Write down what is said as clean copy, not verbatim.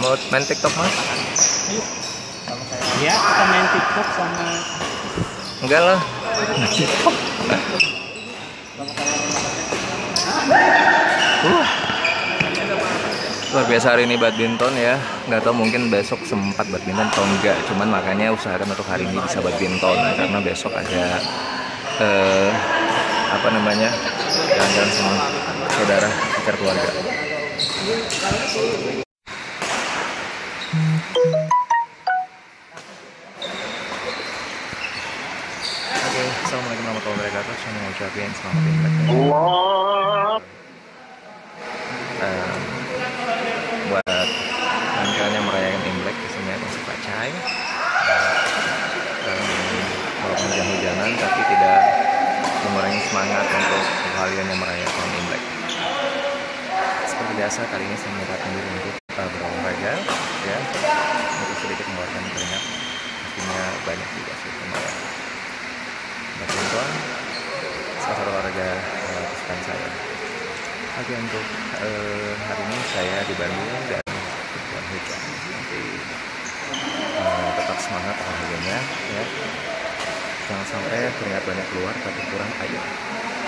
Mau main TikTok mas? Yuk, sama saya. Ya, kita main TikTok sama. Enggak lah. Luar biasa hari ini badminton ya. Nggak tahu mungkin besok sempat badminton atau enggak. Cuman makanya usahakan untuk hari ini bisa badminton karena besok ada apa namanya, jalan-jalan sama saudara acara keluarga. Oke, assalamualaikum warahmatullahi wabarakatuh. Saya mau ucapin selamat Imlek. Buat kalian yang merayakan Imlek, di sini ada Pak Cai. Walaupun hujan-hujanan, tapi tidak mengurangi semangat untuk kalian yang merayakan Imlek. Seperti biasa, kali ini saya menyempatkan diri untuk berolahraga, ya, untuk sedikit mengeluarkan keringat. Pastinya banyak juga sih kemarin. Badminton, salah satu olahraga kesukaan saya. Oke, untuk hari ini saya di Bandung dan hujan. Nanti tetap semangat olahraganya, ya. Jangan sampai keringat banyak keluar tapi kurang air.